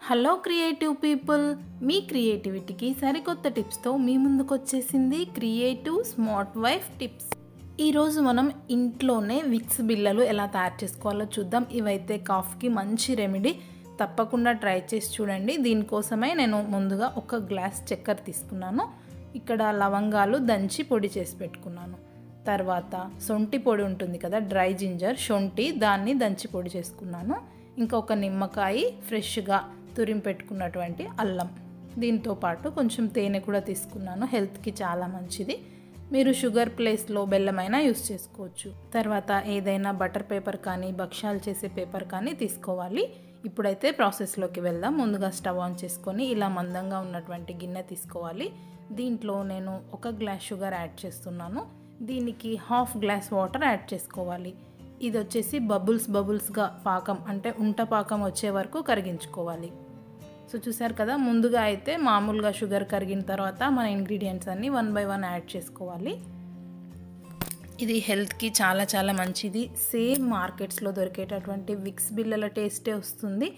Hello creative people, మీ క్రియేటివిటీకి సరికొత్త టిప్స్తో మీ ముందుకు వచ్చేసింది క్రియేటివ్ స్మార్ట్ వైఫ్ టిప్స్. ఈరోజు మనం ఇంట్లోనే విక్స్ బిళ్ళలు ఎలా తయారు చేసుకోవాలో చూద్దాం. ఇవైతే కాఫ్కి మంచి రెమెడీ, తప్పకుండా ట్రై చేసి చూడండి. దీనికోసమే నేను ముందుగా ఒక గ్లాస్ చక్కెర తీసుకున్నాను. ఇక్కడ లవంగాలు దంచి పొడి చేసి పెట్టుకున్నాను. తర్వాత శొంఠి పొడి ఉంటుంది కదా, డ్రై జింజర్, శొంఠి, దాన్ని దంచి పొడి చేసుకున్నాను. ఇంకా ఒక నిమ్మకాయ, ఫ్రెష్గా తురిమి పెట్టుకున్నటువంటి అల్లం, దీంతో పాటు కొంచెం తేనె కూడా తీసుకున్నాను. హెల్త్కి చాలా మంచిది. మీరు షుగర్ ప్లేస్లో బెల్లమైనా యూస్ చేసుకోవచ్చు. తర్వాత ఏదైనా బటర్ పేపర్ కానీ భక్ష్యాలు చేసే పేపర్ కానీ తీసుకోవాలి. ఇప్పుడైతే ప్రాసెస్లోకి వెళ్దాం. ముందుగా స్టవ్ ఆన్ చేసుకొని ఇలా మందంగా ఉన్నటువంటి గిన్నె తీసుకోవాలి. దీంట్లో నేను 1 గ్లాస్ షుగర్ యాడ్ చేస్తున్నాను. దీనికి 1/2 గ్లాస్ వాటర్ యాడ్ చేసుకోవాలి. ఇది వచ్చేసి బబుల్స్గా పాకం, అంటే ఉంట పాకం వచ్చే వరకు కరిగించుకోవాలి. సో చూసారు కదా, ముందుగా అయితే మామూలుగా షుగర్ కరిగిన తర్వాత మన ఇంగ్రీడియంట్స్ అన్నీ 1 by 1 యాడ్ చేసుకోవాలి. ఇది హెల్త్కి చాలా చాలా మంచిది. సేమ్ మార్కెట్స్లో దొరికేటటువంటి విక్స్ బిళ్ళల టేస్టే వస్తుంది.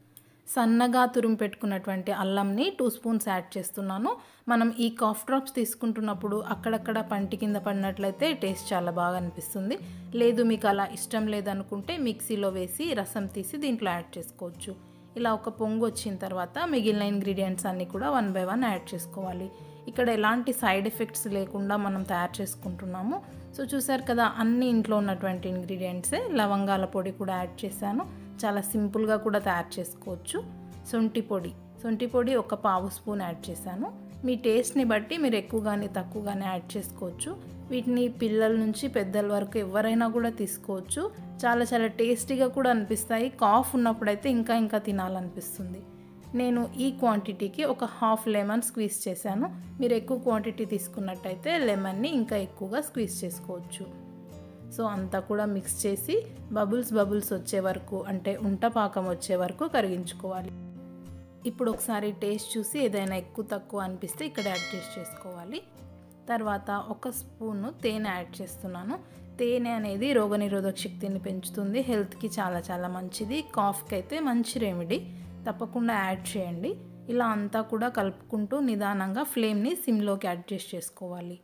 సన్నగా తురిమి పెట్టుకున్నటువంటి అల్లంని 2 స్పూన్స్ యాడ్ చేస్తున్నాను. మనం ఈ కాఫ్ డ్రాప్స్ తీసుకుంటున్నప్పుడు అక్కడక్కడ పంటి కింద పడినట్లయితే టేస్ట్ చాలా బాగా అనిపిస్తుంది. లేదు మీకు అలా ఇష్టం లేదనుకుంటే మిక్సీలో వేసి రసం తీసి దీంట్లో యాడ్ చేసుకోవచ్చు. ఇలా ఒక పొంగు వచ్చిన తర్వాత మిగిలిన ఇంగ్రీడియంట్స్ అన్నీ కూడా 1 by 1 యాడ్ చేసుకోవాలి. ఇక్కడ ఎలాంటి సైడ్ ఎఫెక్ట్స్ లేకుండా మనం తయారు చేసుకుంటున్నాము. సో చూసారు కదా, అన్ని ఇంట్లో ఉన్నటువంటి ఇంగ్రీడియంట్సే. లవంగాల పొడి కూడా యాడ్ చేశాను. చాలా సింపుల్గా కూడా తయారు చేసుకోవచ్చు. శొంఠి పొడి 1 పావు స్పూన్ యాడ్ చేశాను. మీ టేస్ట్ని బట్టి మీరు ఎక్కువగానే తక్కువగానే యాడ్ చేసుకోవచ్చు. వీటిని పిల్లల నుంచి పెద్దల వరకు ఎవరైనా కూడా తీసుకోవచ్చు. చాలా చాలా టేస్టీగా కూడా అనిపిస్తాయి. కాఫ్ ఉన్నప్పుడైతే ఇంకా తినాలనిపిస్తుంది. నేను ఈ క్వాంటిటీకి 1/2 లెమన్ స్క్వీజ్ చేశాను. మీరు ఎక్కువ క్వాంటిటీ తీసుకున్నట్టయితే లెమన్ని ఇంకా ఎక్కువగా స్క్వీజ్ చేసుకోవచ్చు. సో అంతా కూడా మిక్స్ చేసి బబుల్స్ వచ్చే వరకు, అంటే ఉంట పాకం వచ్చే వరకు కరిగించుకోవాలి. ఇప్పుడు ఒకసారి టేస్ట్ చూసి ఏదైనా ఎక్కువ తక్కువ అనిపిస్తే ఇక్కడ అడ్జస్ట్ చేసుకోవాలి. తర్వాత 1 స్పూను తేనె యాడ్ చేస్తున్నాను. తేనె అనేది రోగనిరోధక శక్తిని పెంచుతుంది. హెల్త్కి చాలా చాలా మంచిది. కాఫ్కి అయితే మంచి రెమెడీ, తప్పకుండా యాడ్ చేయండి. ఇలా అంతా కూడా కలుపుకుంటూ నిదానంగా ఫ్లేమ్ని సిమ్లోకి అడ్జస్ట్ చేసుకోవాలి.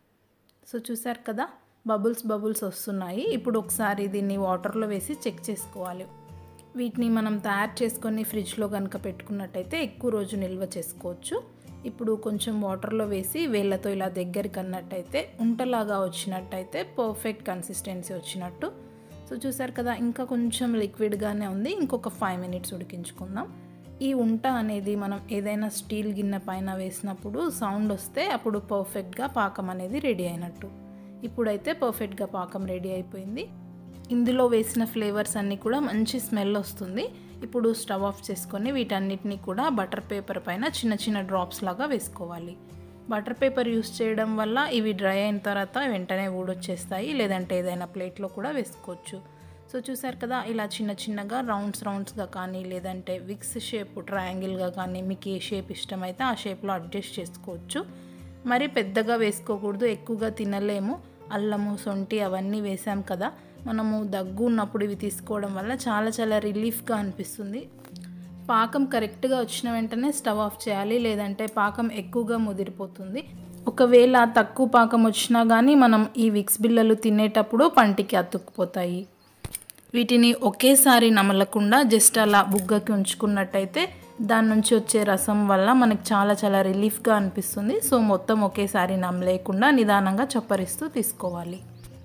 సో చూసారు కదా, బబుల్స్ వస్తున్నాయి. ఇప్పుడు ఒకసారి దీన్ని వాటర్లో వేసి చెక్ చేసుకోవాలి. వీటిని మనం తయారు చేసుకొని ఫ్రిడ్జ్లో కనుక పెట్టుకున్నట్టయితే ఎక్కువ రోజు నిల్వ చేసుకోవచ్చు. ఇప్పుడు కొంచెం వాటర్లో వేసి వేళ్ళతో ఇలా దగ్గరికి అన్నట్టయితే ఉంటలాగా వచ్చినట్టయితే పర్ఫెక్ట్ కన్సిస్టెన్సీ వచ్చినట్టు. సో చూసారు కదా, ఇంకా కొంచెం లిక్విడ్గానే ఉంది. ఇంకొక 5 minutes ఉడికించుకుందాం. ఈ ఉంట అనేది మనం ఏదైనా స్టీల్ గిన్నె పైన వేసినప్పుడు సౌండ్ వస్తే అప్పుడు పర్ఫెక్ట్గా పాకం అనేది రెడీ అయినట్టు. ఇప్పుడైతే పర్ఫెక్ట్గా పాకం రెడీ అయిపోయింది. ఇందులో వేసిన ఫ్లేవర్స్ అన్నీ కూడా మంచి స్మెల్ వస్తుంది. ఇప్పుడు స్టవ్ ఆఫ్ చేసుకొని వీటన్నిటిని కూడా బటర్ పేపర్ పైన చిన్న డ్రాప్స్ లాగా వేసుకోవాలి. బటర్ పేపర్ యూస్ చేయడం వల్ల ఇవి డ్రై అయిన తర్వాత వెంటనే ఊడొచ్చేస్తాయి. లేదంటే ఏదైనా ప్లేట్లో కూడా వేసుకోవచ్చు. సో చూసారు కదా, ఇలా చిన్నగా రౌండ్స్గా కానీ, లేదంటే విక్స్ షేప్ ట్రయాంగిల్గా కానీ, మీకు ఏ షేప్ ఇష్టమైతే ఆ షేప్లో అడ్జస్ట్ చేసుకోవచ్చు. మరి పెద్దగా వేసుకోకూడదు, ఎక్కువగా తినలేము. అల్లము, శొంఠి అవన్నీ వేసాం కదా, మనము దగ్గు ఉన్నప్పుడు ఇవి తీసుకోవడం వల్ల చాలా చాలా రిలీఫ్గా అనిపిస్తుంది. పాకం కరెక్ట్గా వచ్చిన వెంటనే స్టవ్ ఆఫ్ చేయాలి, లేదంటే పాకం ఎక్కువగా ముదిరిపోతుంది. ఒకవేళ తక్కువ పాకం వచ్చినా కానీ మనం ఈ విక్స్ బిళ్ళలు తినేటప్పుడు పంటికి అతుక్కుపోతాయి. వీటిని ఒకేసారి నమలకుండా జస్ట్ అలా బుగ్గకి ఉంచుకున్నట్టయితే దాని నుంచి వచ్చే రసం వల్ల మనకి చాలా చాలా రిలీఫ్గా అనిపిస్తుంది. సో మొత్తం ఒకేసారి నమలేకుండా నిదానంగా చప్పరిస్తూ తీసుకోవాలి.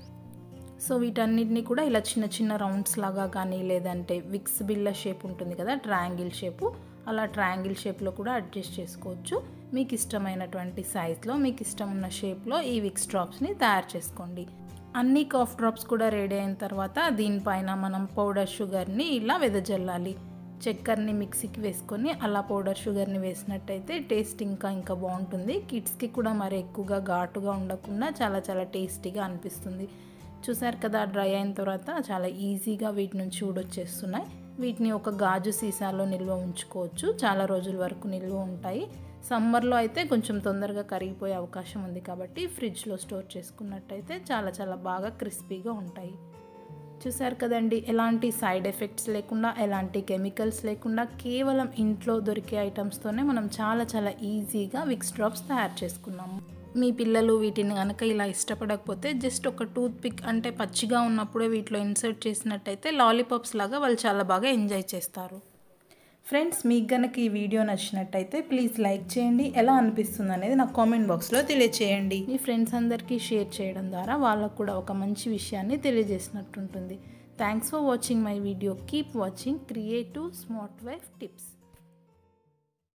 సో వీటన్నిటిని కూడా ఇలా చిన్న రౌండ్స్ లాగా కానీ, లేదంటే విక్స్ బిళ్ళ షేప్ ఉంటుంది కదా, ట్రయాంగిల్ షేపు, అలా ట్రయాంగిల్ షేప్లో కూడా అడ్జస్ట్ చేసుకోవచ్చు. మీకు ఇష్టమైనటువంటి సైజ్లో, మీకు ఇష్టం ఉన్న షేప్లో ఈ విక్స్ డ్రాప్స్ని తయారు చేసుకోండి. అన్ని కాఫ్ డ్రాప్స్ కూడా రెడీ అయిన తర్వాత దీనిపైన మనం పౌడర్ షుగర్ని ఇలా వెదజల్లాలి. చక్కెరని మిక్సీకి వేసుకొని అలా పౌడర్ షుగర్ని వేసినట్టయితే టేస్ట్ ఇంకా బాగుంటుంది. కిడ్స్కి కూడా మరి ఎక్కువగా ఘాటుగా ఉండకుండా చాలా చాలా టేస్టీగా అనిపిస్తుంది. చూసారు కదా, డ్రై అయిన తర్వాత చాలా ఈజీగా వీటి నుంచి ఊడొచ్చేస్తున్నాయి. వీటిని ఒక గాజు సీసాలో నిల్వ ఉంచుకోవచ్చు. చాలా రోజుల వరకు నిల్వ ఉంటాయి. సమ్మర్లో అయితే కొంచెం తొందరగా కరిగిపోయే అవకాశం ఉంది కాబట్టి ఫ్రిడ్జ్లో స్టోర్ చేసుకున్నట్టయితే చాలా చాలా బాగా క్రిస్పీగా ఉంటాయి. చూసారు కదండి, ఎలాంటి సైడ్ ఎఫెక్ట్స్ లేకుండా, ఎలాంటి కెమికల్స్ లేకుండా, కేవలం ఇంట్లో దొరికే ఐటమ్స్తోనే మనం చాలా చాలా ఈజీగా విక్స్ డ్రాప్స్ తయారు చేసుకున్నాము. మీ పిల్లలు వీటిని కనుక ఇలా ఇష్టపడకపోతే జస్ట్ ఒక టూత్ పిక్ అంటే పచ్చిగా ఉన్నప్పుడే వీటిలో ఇన్సర్ట్ చేసినట్టయితే లాలీపాప్స్ లాగా వాళ్ళు చాలా బాగా ఎంజాయ్ చేస్తారు. ఫ్రెండ్స్, మీకు కనుక ఈ వీడియో నచ్చినట్టయితే ప్లీజ్ లైక్ చేయండి. ఎలా అనిపిస్తుంది అనేది నాకు కామెంట్ బాక్స్లో తెలియచేయండి. మీ ఫ్రెండ్స్ అందరికీ షేర్ చేయడం ద్వారా వాళ్ళకు కూడా ఒక మంచి విషయాన్ని తెలియజేసినట్టుంటుంది. Thanks for watching my video. Keep watching creative smart wife tips.